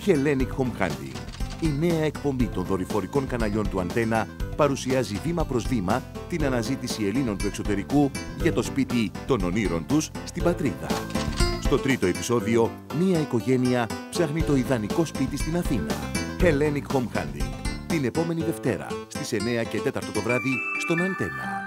Hellenic Home Hunting. Η νέα εκπομπή των δορυφορικών καναλιών του Αντένα παρουσιάζει βήμα προς βήμα την αναζήτηση Ελλήνων του εξωτερικού για το σπίτι των ονείρων τους στην πατρίδα. Στο τρίτο επεισόδιο, μία οικογένεια ψάχνει το ιδανικό σπίτι στην Αθήνα. Hellenic Home Hunting. Την επόμενη Δευτέρα στις 9 και 4 το βράδυ στον Αντένα.